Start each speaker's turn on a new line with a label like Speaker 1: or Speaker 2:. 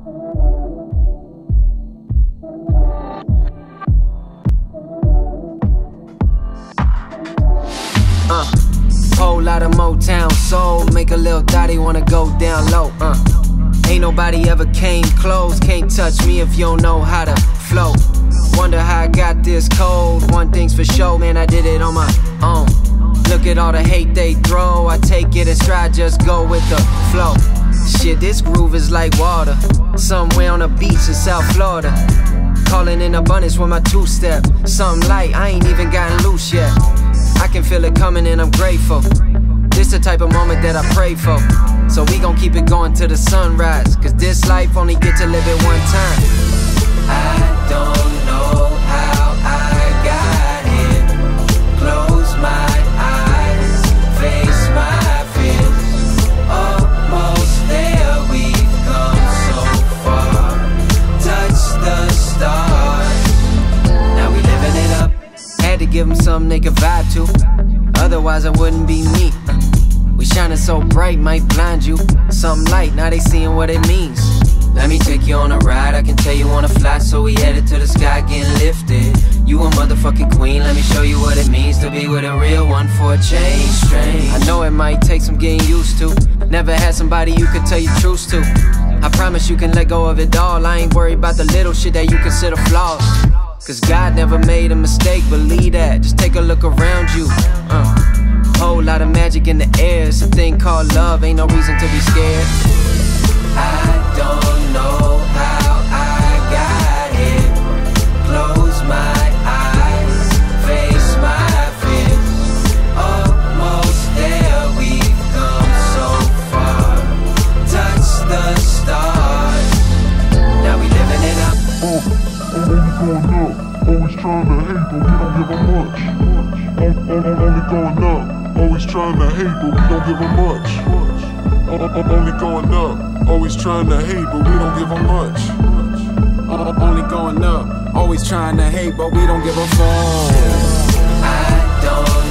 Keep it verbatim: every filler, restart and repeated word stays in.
Speaker 1: Uh, whole lot of Motown soul, make a little Dottie wanna go down low. Uh, ain't nobody ever came close, can't touch me if you don't know how to flow. Wonder how I got this cold. One thing's for sure, man, I did it on my own. Look at all the hate they throw, I take it in stride, just go with the flow. Shit, this groove is like water, somewhere on a beach in South Florida. Calling in abundance with my two-step, something light, I ain't even gotten loose yet. I can feel it coming and I'm grateful. This the type of moment that I pray for. So we gon' keep it going till the sunrise, cause this life only get to live it one time. I don't know how I got here. Close my eyes, face my fears. Almost there, we've come so far. Touch the stars, now we living it up. Had to give them something they could vibe to, otherwise I wouldn't be me. uh, We shining so bright, might blind you. Something light, now they seeing what it means. Let me take you on a ride, I can tell you wanna fly. So we headed to the sky, getting lifted. You a motherfucking queen, let me show you what it means to be with a real one for a change. Strange, I know it might take some getting used to. Never had somebody you could tell your truths to. I promise you can let go of it all. I ain't worried about the little shit that you consider flaws, cause God never made a mistake, believe that. Just take a look around you. uh. Whole lot of magic in the air. It's a thing called love, ain't no reason to be scared. I don't know how I got here. Close my eyes, face my fears. Almost there, we've come so far. Touch the stars, now we living it up.
Speaker 2: Uh, only going up, always trying to hate, but we don't give a much. Uh, uh, only going up, always trying to hate, but we don't give a much. Uh, uh, only going up, always trying to hate, but we don't give a much.
Speaker 3: Uh, only going up, always trying to hate, but we don't give a fuck.
Speaker 1: I don't